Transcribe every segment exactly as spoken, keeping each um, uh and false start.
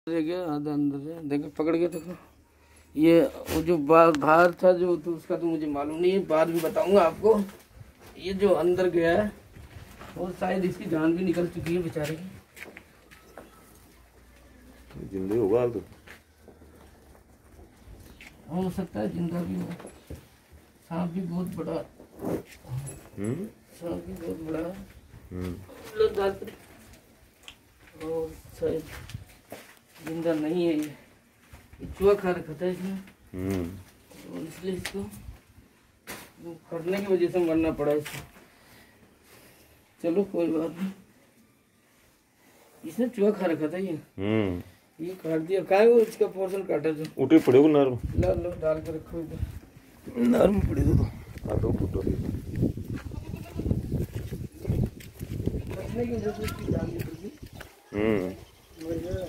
रह गया आधा अंदर है। देखो पकड़ के देखो, ये वो जो बाहर था जो तो उसका तो मुझे मालूम नहीं है, बाद में बताऊंगा आपको। ये जो अंदर गया है वो शायद इसकी जान भी निकल चुकी है बेचारे की। जिंदा होगा तो हो सकता है जिंदा भी हो। सांप भी बहुत बड़ा, हम्म सांप भी बहुत बड़ा है। हम्म और शायद जिंदा नहीं है, ये चूहा खा रखा था इसमें, हम्म और इसलिए इसको फटने की वजह से मरना पड़ा इसको। चलो कोई बात नहीं, इसने चूहा खा रखा था ये हम्म ये काट दिया। क्या है वो इसका पोर्शन काटा जो उठे पड़े हो नर लो लो डाल के रखो इधर। नर में पड़े तो आ दो फुटो फटने की वजह से इसकी जान निकल गई। हम्म मर गया।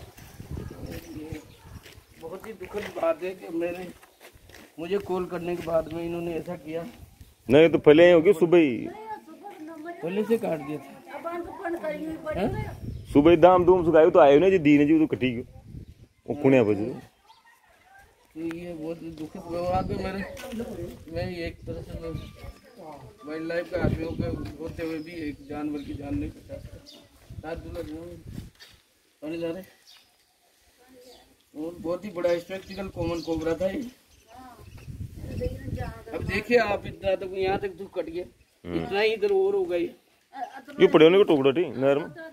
बहुत ही दुखद बात है कि मैंने मुझे कॉल करने के बाद में इन्होंने ऐसा किया। नहीं तो पहले ही होगी सुबह ही, पहले से काट दिया था। सुबह दाम दूम सुखाए तो आए ना जी दी ने जी तो कटी वो कुने बजे। तो ये बहुत दुखद व्यवहार पे मेरे मैं एक तरह से वाइल्ड लाइफ का आदमी होते हुए भी एक जानवर की जान नहीं बचा सकता। पानी ला रहे और बहुत ही बड़ा स्पेक्टिकल कॉमन कोबरा था ये। अब देखिए आप, इतना तक यहाँ तक दुख कट गया, इतना ही इधर और होगा ये। ये पड़े होने का टुकड़ा थी नहर में।